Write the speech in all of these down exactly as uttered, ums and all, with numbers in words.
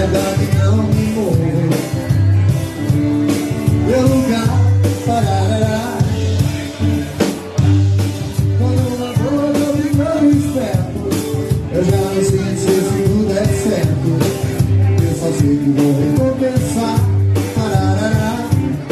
verdade não me morreu. Meu lugar, parará. Quando o amor eu ficando esperto, eu já não sei se tudo é certo. Eu só sei que vou recompensar, parará.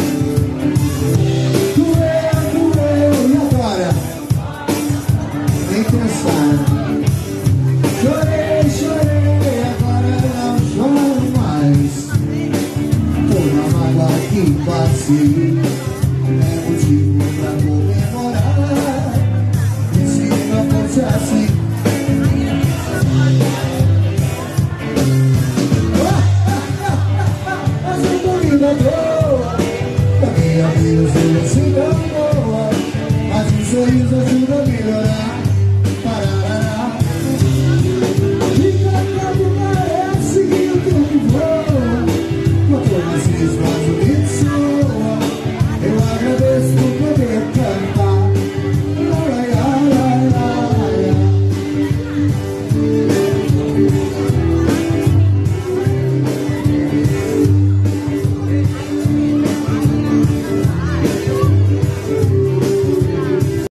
Doeu, doeu, e agora? Nem pensar. Chorei, chorei, agora não choro mais. Toda mágoa que passei